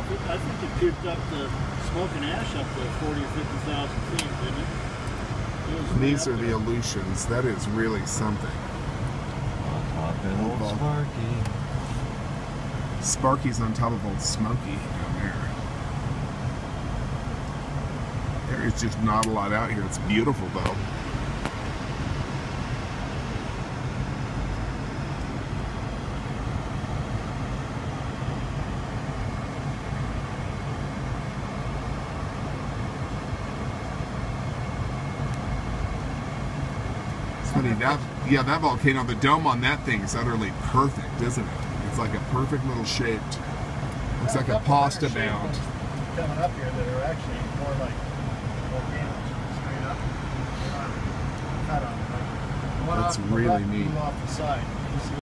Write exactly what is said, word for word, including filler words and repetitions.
off it. I think it puked up the smoke and ash up to forty or fifty thousand feet, didn't it? It was These are there. the Aleutians. That is really something. On top of old Old Sparky. Sparky's on top of old Smoky down there. There is just not a lot out here. It's beautiful though. It's funny, that, yeah, that volcano, the dome on that thing is utterly perfect, isn't it? It's like a perfect little shaped, looks like a pasta mound. Coming up here that are actually more like volcanoes, straight up. Cut on, like, one That's off the really left, neat. two off the side.